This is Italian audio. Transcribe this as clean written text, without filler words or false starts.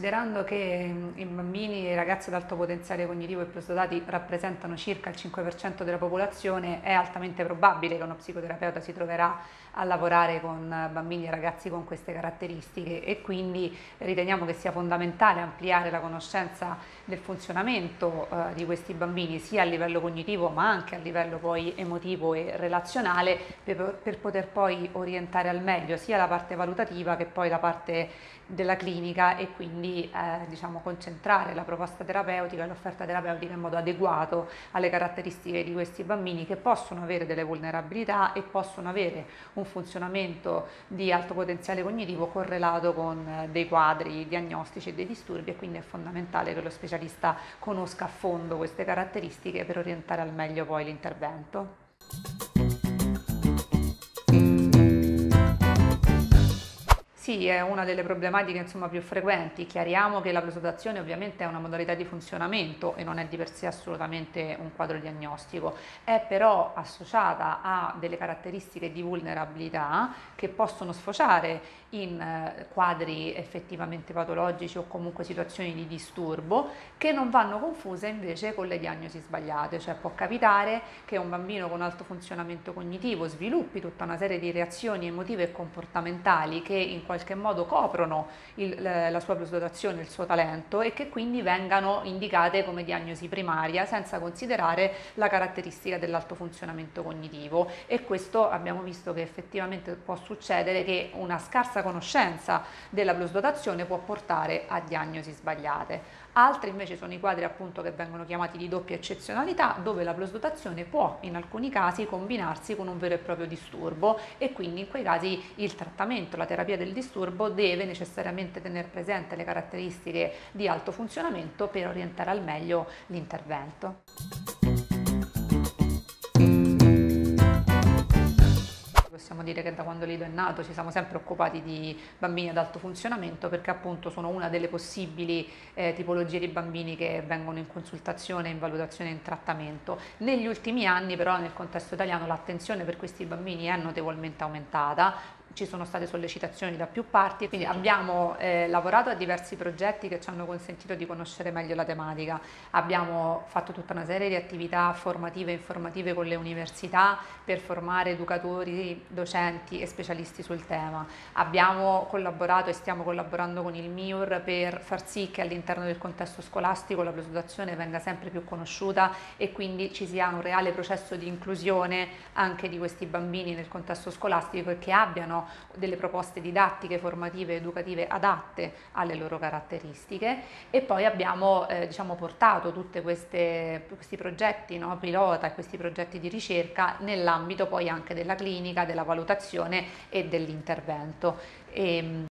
considerando che i bambini e i ragazzi ad alto potenziale cognitivo e plusdotati rappresentano circa il 5% della popolazione, è altamente probabile che uno psicoterapeuta si troverà a lavorare con bambini e ragazzi con queste caratteristiche, e quindi riteniamo che sia fondamentale ampliare la conoscenza del funzionamento di questi bambini, sia a livello cognitivo ma anche a livello poi emotivo e relazionale, per poter poi orientare al meglio sia la parte valutativa che poi la parte della clinica, e quindi diciamo, concentrare la proposta terapeutica e l'offerta terapeutica in modo adeguato alle caratteristiche di questi bambini, che possono avere delle vulnerabilità e possono avere un funzionamento di alto potenziale cognitivo correlato con dei quadri diagnostici e dei disturbi, e quindi è fondamentale che lo specialista conosca a fondo queste caratteristiche per orientare al meglio poi l'intervento. Sì, è una delle problematiche insomma più frequenti. Chiariamo che la prosodazione ovviamente è una modalità di funzionamento e non è di per sé assolutamente un quadro diagnostico, è però associata a delle caratteristiche di vulnerabilità che possono sfociare in quadri effettivamente patologici o comunque situazioni di disturbo, che non vanno confuse invece con le diagnosi sbagliate. Cioè può capitare che un bambino con alto funzionamento cognitivo sviluppi tutta una serie di reazioni emotive e comportamentali che in qualche modo coprono la sua plusdotazione, il suo talento, e che quindi vengano indicate come diagnosi primaria senza considerare la caratteristica dell'alto funzionamento cognitivo. E questo abbiamo visto che effettivamente può succedere, che una scarsa conoscenza della plusdotazione può portare a diagnosi sbagliate. Altri invece sono i quadri appunto che vengono chiamati di doppia eccezionalità, dove la plusdotazione può in alcuni casi combinarsi con un vero e proprio disturbo, e quindi in quei casi il trattamento, la terapia del disturbo deve necessariamente tenere presente le caratteristiche di alto funzionamento per orientare al meglio l'intervento. Possiamo dire che da quando Lido è nato ci siamo sempre occupati di bambini ad alto funzionamento, perché appunto sono una delle possibili tipologie di bambini che vengono in consultazione, in valutazione e in trattamento. Negli ultimi anni però nel contesto italiano l'attenzione per questi bambini è notevolmente aumentata. Ci sono state sollecitazioni da più parti, quindi abbiamo lavorato a diversi progetti che ci hanno consentito di conoscere meglio la tematica. Abbiamo fatto tutta una serie di attività formative e informative con le università per formare educatori, docenti e specialisti sul tema. Abbiamo collaborato e stiamo collaborando con il MIUR per far sì che all'interno del contesto scolastico la plusdotazione venga sempre più conosciuta, e quindi ci sia un reale processo di inclusione anche di questi bambini nel contesto scolastico, e che abbiano delle proposte didattiche, formative, educative adatte alle loro caratteristiche. E poi abbiamo diciamo, portato tutti questi progetti, no, pilota, e questi progetti di ricerca nell'ambito poi anche della clinica, della valutazione e dell'intervento.